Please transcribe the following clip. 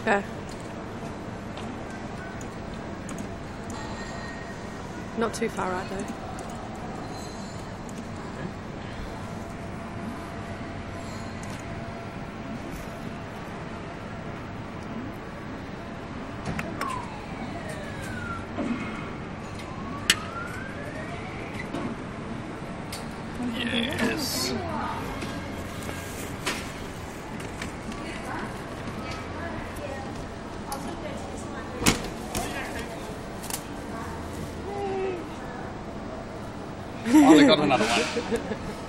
Okay. Not too far right though. Yes. Oh, they got another one.